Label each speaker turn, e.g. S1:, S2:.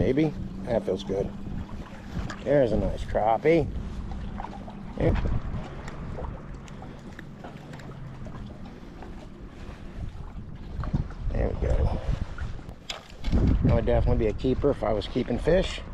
S1: maybe. That feels good. There's a nice crappie. Yeah. There we go. That would definitely be a keeper if I was keeping fish.